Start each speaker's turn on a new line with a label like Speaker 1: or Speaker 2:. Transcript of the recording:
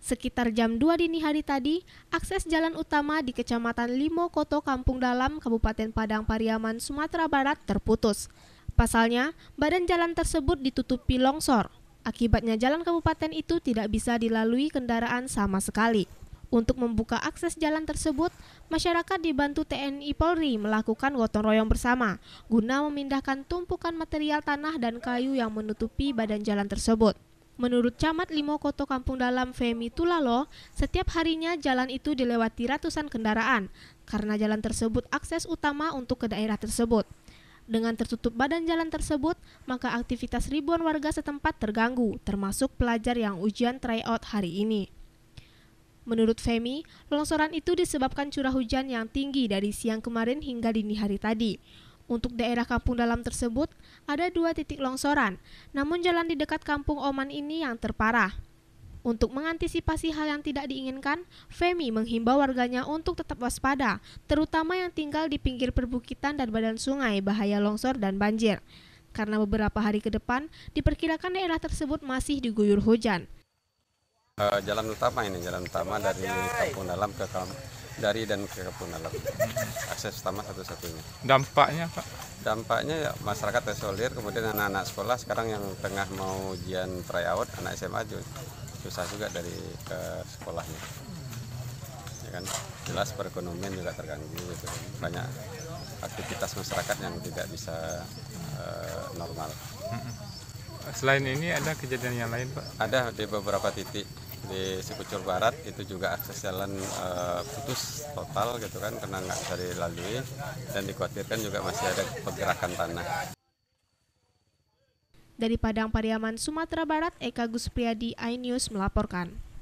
Speaker 1: Sekitar jam 2 dini hari tadi, akses jalan utama di Kecamatan Limo Koto Kampung Dalam, Kabupaten Padang Pariaman, Sumatera Barat terputus. Pasalnya, badan jalan tersebut ditutupi longsor. Akibatnya jalan kabupaten itu tidak bisa dilalui kendaraan sama sekali. Untuk membuka akses jalan tersebut, masyarakat dibantu TNI Polri melakukan gotong royong bersama guna memindahkan tumpukan material tanah dan kayu yang menutupi badan jalan tersebut. Menurut Camat Limo Koto Kampung Dalam Femi Tulalo, setiap harinya jalan itu dilewati ratusan kendaraan karena jalan tersebut akses utama untuk ke daerah tersebut. Dengan tertutup badan jalan tersebut, maka aktivitas ribuan warga setempat terganggu, termasuk pelajar yang ujian tryout hari ini. Menurut Femi, longsoran itu disebabkan curah hujan yang tinggi dari siang kemarin hingga dini hari tadi. Untuk daerah kampung dalam tersebut, ada 2 titik longsoran, namun jalan di dekat kampung Oman ini yang terparah. Untuk mengantisipasi hal yang tidak diinginkan, Femi menghimbau warganya untuk tetap waspada, terutama yang tinggal di pinggir perbukitan dan badan sungai bahaya longsor dan banjir. Karena beberapa hari ke depan, diperkirakan daerah tersebut masih diguyur hujan.
Speaker 2: Jalan utama dari kampung dalam dari dan ke kampung dalam. Akses utama satu-satunya.
Speaker 3: Dampaknya, Pak?
Speaker 2: Dampaknya ya, masyarakat terisolir, kemudian anak-anak sekolah sekarang yang tengah mau ujian tryout, anak SMA susah juga dari ke sekolahnya. Ya kan, jelas perekonomian juga terganggu gitu. Banyak aktivitas masyarakat yang tidak bisa normal.
Speaker 3: Selain ini ada kejadian yang lain, Pak?
Speaker 2: Ada di beberapa titik di Sikucur Barat itu juga akses jalan putus total gitu kan, karena nggak bisa dilalui dan dikhawatirkan juga masih ada pergerakan tanah.
Speaker 1: Dari Padang Pariaman, Sumatera Barat, Eka Guspriyadi, iNews melaporkan.